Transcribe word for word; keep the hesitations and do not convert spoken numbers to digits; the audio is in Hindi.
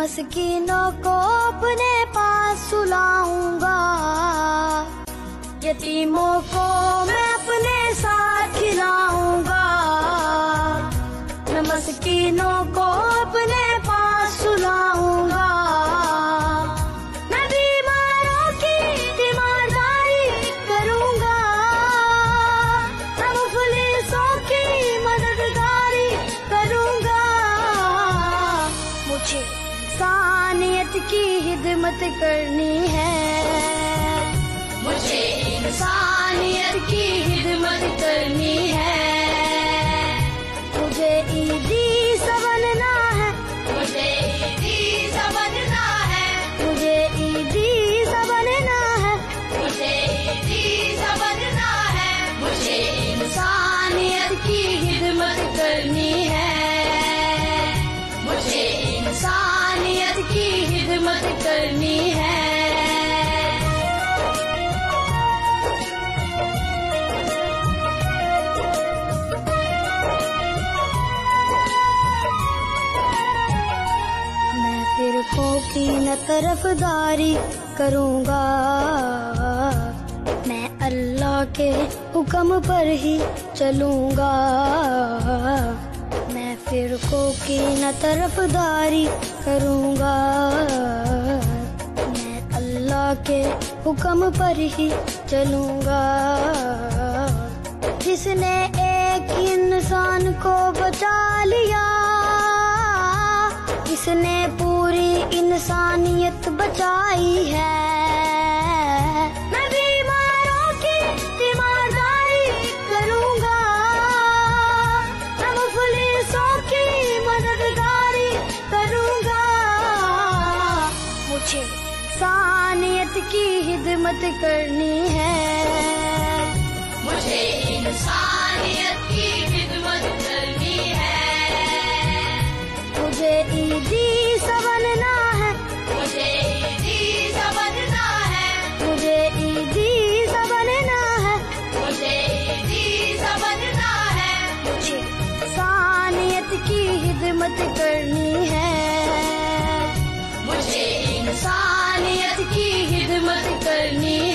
मस्कीनों को अपने पास सुलाऊंगा, यतीमों को मैं अपने साथ खिलाऊंगा। मैं मस्कीनों को अपने पास सुलाऊंगा, मैं बीमारों की तीमारदारी करूंगा, मैं मुफलिसों की मददगारी करूंगा। मुझे इंसानियत की हिदमत करनी है, मुझे इंसानियत की हिदमत करनी है। मुझे ईदी सा बनना है, मुझे ईदी सा बनना है, मुझे ईदी सा बनना है, मुझे ईदी सा बनना है। मुझे इंसानियत की हिदमत करनी है, मुझे इंसानियत की हिदमत करनी है। मैं फिरकों की न तरफदारी करूंगा, मैं अल्लाह के हुक्म पर ही चलूंगा। मैं फिरकों की न तरफदारी करूंगा, मैं अल्लाह के हुक्म पर ही चलूंगा। जिसने एक इंसान को बचा लिया, इसने पूरी इंसानियत बचाई है। मैं बीमारों की तीमारदारी करूंगा, मैं मुफलिसों की मददगारी करूंगा। मुझे इंसानियत की हिदमत करनी है, मुझे इंसानियत की हिदमत करनी है। मुझे ईदी सा बनना है, मुझे ईदी सा बनना है, मुझे ईदी सा बनना है, मुझे ईदी सा बनना है। मुझे इंसानियत की हिदमत करनी है, मुझे इंसानियत की हिदमत करनी